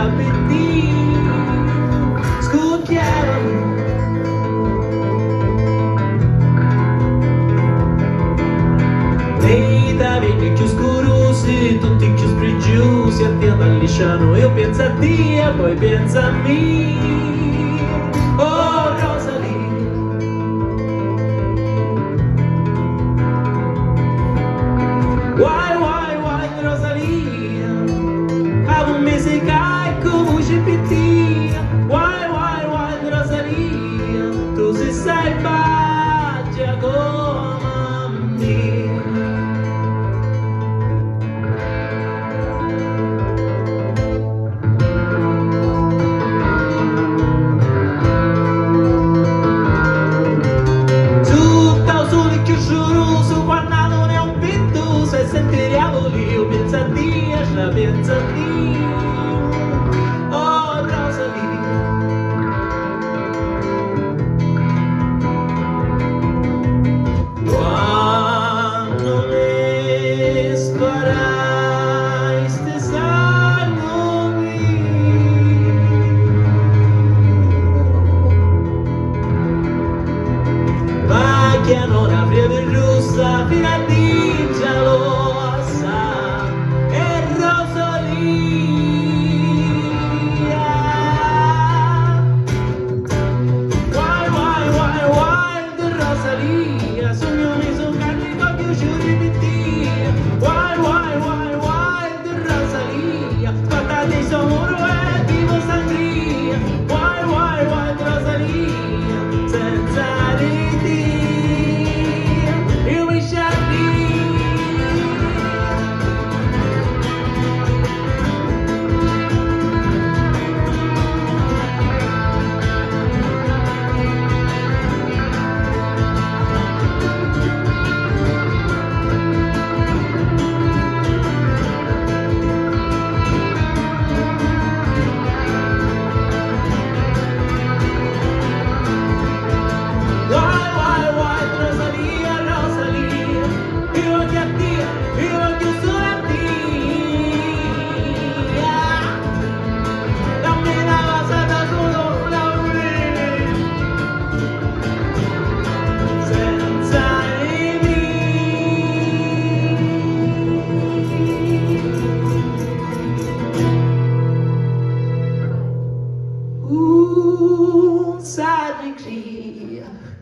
appetit. Scocchiamo nei tavi più scorosi, tutti più sprigiusi, a te lisciano, io penso a te e poi penso a me. Oh Rosalie, why Rosalia, a un mese cai come GPT. Why Rosalia, tu si sai baggia come me. Pensa a te, oh Rosalie. Quando mi sparai stesano ma che non avrebbe giusta fino a di gelosa. Sai de cria.